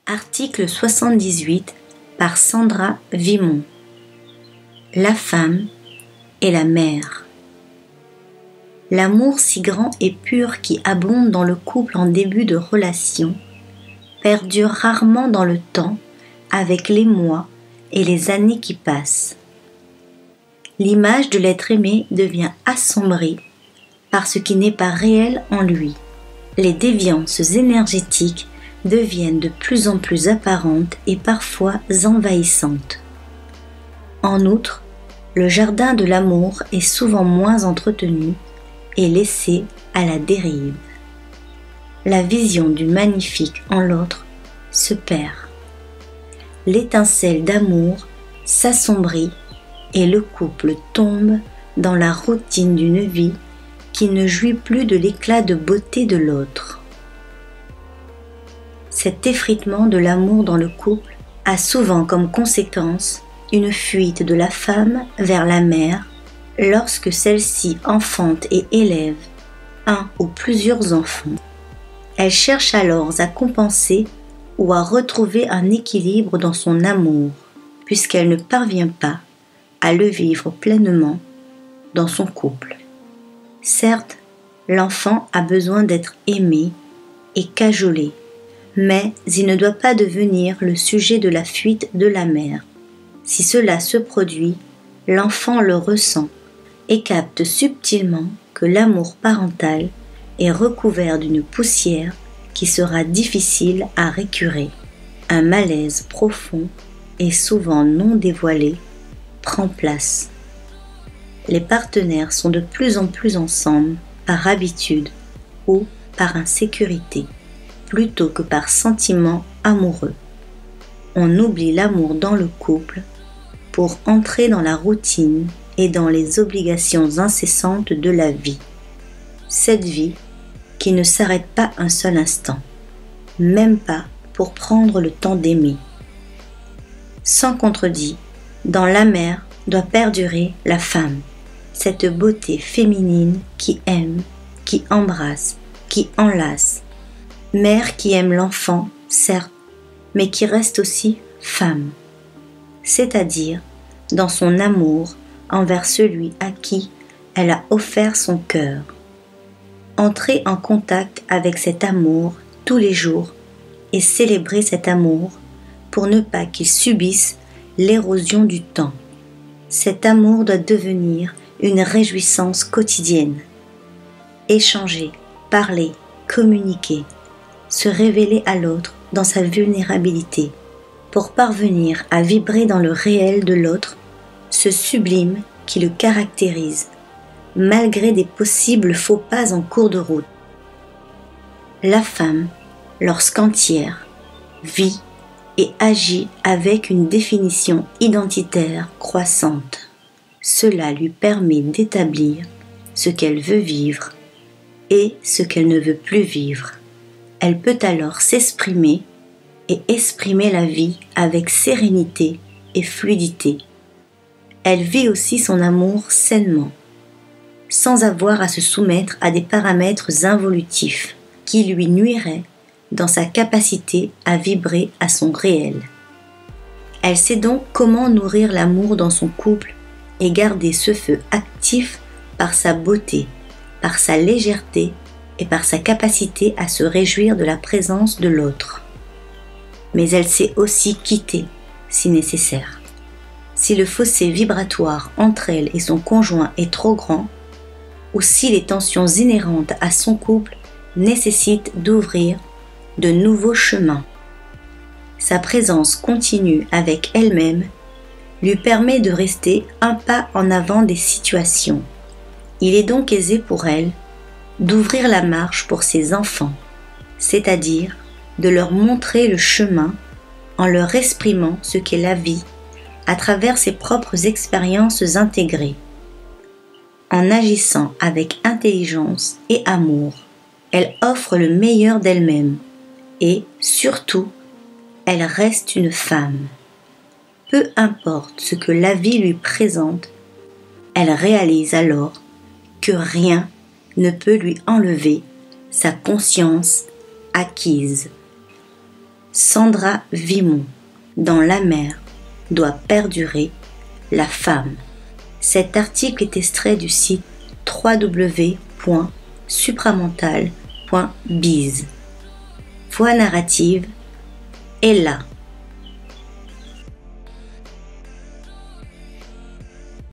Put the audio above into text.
Article 78 par Sandra Vimont. La femme et la mère. L'amour si grand et pur qui abonde dans le couple en début de relation perdure rarement dans le temps avec les mois et les années qui passent. L'image de l'être aimé devient assombrie par ce qui n'est pas réel en lui. Les déviances énergétiques deviennent de plus en plus apparentes et parfois envahissantes. En outre, le jardin de l'amour est souvent moins entretenu et laissé à la dérive. La vision du magnifique en l'autre se perd. L'étincelle d'amour s'assombrit et le couple tombe dans la routine d'une vie qui ne jouit plus de l'éclat de beauté de l'autre. Cet effritement de l'amour dans le couple a souvent comme conséquence une fuite de la femme vers la mère lorsque celle-ci enfante et élève un ou plusieurs enfants. Elle cherche alors à compenser ou à retrouver un équilibre dans son amour, puisqu'elle ne parvient pas à le vivre pleinement dans son couple. Certes, l'enfant a besoin d'être aimé et cajolé, mais il ne doit pas devenir le sujet de la fuite de la mère. Si cela se produit, l'enfant le ressent et capte subtilement que l'amour parental est recouvert d'une poussière qui sera difficile à récurer. Un malaise profond et souvent non dévoilé prend place. Les partenaires sont de plus en plus ensemble par habitude ou par insécurité, plutôt que par sentiment amoureux. On oublie l'amour dans le couple pour entrer dans la routine et dans les obligations incessantes de la vie. Cette vie qui ne s'arrête pas un seul instant, même pas pour prendre le temps d'aimer. Sans contredit, dans la mère doit perdurer la femme, cette beauté féminine qui aime, qui embrasse, qui enlace. Mère qui aime l'enfant, certes, mais qui reste aussi femme, c'est-à-dire dans son amour envers celui à qui elle a offert son cœur. Entrer en contact avec cet amour tous les jours et célébrer cet amour pour ne pas qu'il subisse l'érosion du temps. Cet amour doit devenir une réjouissance quotidienne. Échanger, parler, communiquer, se révéler à l'autre dans sa vulnérabilité, pour parvenir à vibrer dans le réel de l'autre, ce sublime qui le caractérise, malgré des possibles faux pas en cours de route. La femme, lorsqu'entière, vit et agit avec une définition identitaire croissante. Cela lui permet d'établir ce qu'elle veut vivre et ce qu'elle ne veut plus vivre. Elle peut alors s'exprimer et exprimer la vie avec sérénité et fluidité. Elle vit aussi son amour sainement, sans avoir à se soumettre à des paramètres involutifs qui lui nuiraient dans sa capacité à vibrer à son réel. Elle sait donc comment nourrir l'amour dans son couple et garder ce feu actif par sa beauté, par sa légèreté et par sa capacité à se réjouir de la présence de l'autre. Mais elle sait aussi quitter, si nécessaire. Si le fossé vibratoire entre elle et son conjoint est trop grand, ou si les tensions inhérentes à son couple nécessitent d'ouvrir de nouveaux chemins. Sa présence continue avec elle-même lui permet de rester un pas en avant des situations. Il est donc aisé pour elle d'ouvrir la marche pour ses enfants, c'est-à-dire de leur montrer le chemin en leur exprimant ce qu'est la vie à travers ses propres expériences intégrées. En agissant avec intelligence et amour, elle offre le meilleur d'elle-même et, surtout, elle reste une femme. Peu importe ce que la vie lui présente, elle réalise alors que rien ne peut lui enlever sa conscience acquise. Sandra Vimont, dans La mer doit perdurer la femme. Cet article est extrait du site www.supramental.biz. Voix narrative, Ella.